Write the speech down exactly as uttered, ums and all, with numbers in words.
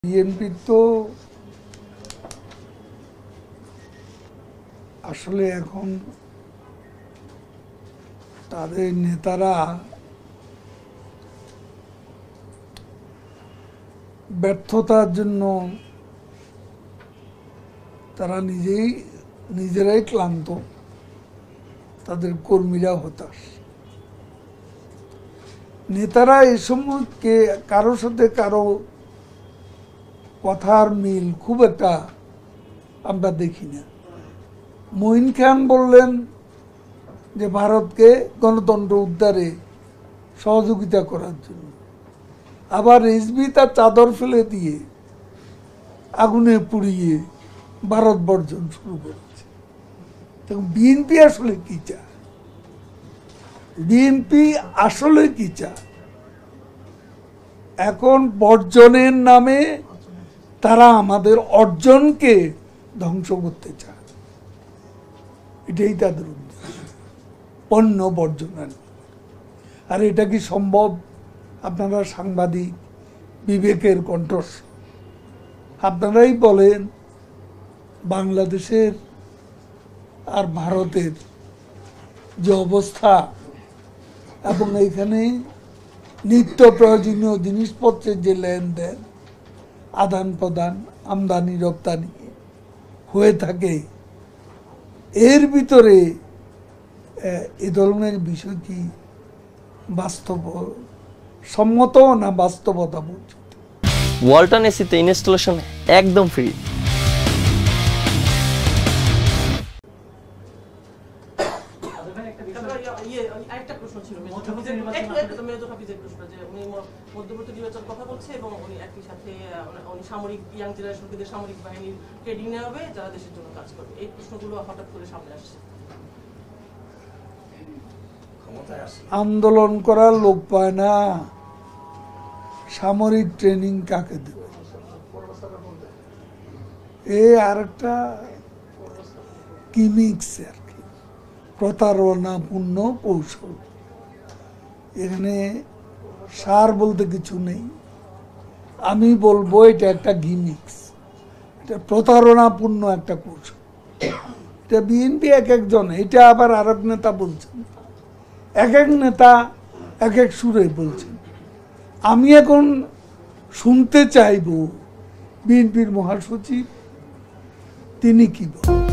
BNP তো আসলে এখন তাদের নেতারা ব্যর্থতার জন্য তারা নিজেই নিজেরাই ক্লান্ত, তাদের কর্মীরা হতাশ। নেতারা এই সময় কে কারোর সাথে কারো কথার মিল খুব একটা আমরা দেখি না। মঈন খান বললেন যে ভারতকে গণতন্ত্র উদ্ধারে সহযোগিতা করার জন্য, আবার রিজভী তার চাদর ফেলে দিয়ে আগুনে পুড়িয়ে ভারত বর্জন শুরু করেছে। তখন বিএনপি আসলে কি চায়? বিএনপি আসলে কি চায়? এখন বর্জনের নামে তারা আমাদের অর্জনকে ধ্বংস করতে চায়, এটাই তাদের উদ্দেশ্য, পণ্য বর্জনের। আর এটা কি সম্ভব? আপনারা সাংবাদিক, বিবেকের কণ্ঠস্বর, আপনারাই বলেন বাংলাদেশের আর ভারতের যে অবস্থা, এবং এখানে নিত্য প্রয়োজনীয় জিনিসপত্রের যে লেনদেন, আদান প্রদান, আমদানি রপ্তানি হয়ে থাকে, এর ভিতরে এ ধরনের বিষয় কি বাস্তব সম্মত না বাস্তবতা বলছে? ওয়ালটন এসিতে ইনস্টলেশন একদম ফ্রি। মধ্যবর্তী নির্বাচন কথা বলছে এবং উনি একই সাথে উনি সামরিক ইয়াং জেনারেশনকে সামরিক বাহিনীর ট্রেনিং নেওয়াবে যারা দেশের জন্য কাজ করবে। এই প্রশ্নগুলো হঠাৎ করে সামনে আসছে। আন্দোলন করার লোক পায় না, সামরিক ট্রেনিং কাকে দেবে? এ আর একটা কিমিক্স আর কি, প্রতারণাপূর্ণ কৌশল। এখানে সার বলতে কিছু নেই। আমি বলবো এটা একটা গিমিক্স, এটা প্রতারণাপূর্ণ একটা কৌশল। এটা বিএনপি এক একজন, এটা আবার আর এক নেতা বলছেন, এক এক নেতা এক এক সুরে বলছেন। আমি এখন শুনতে চাইব বিএনপির মহাসচিব তিনি কি বলেন।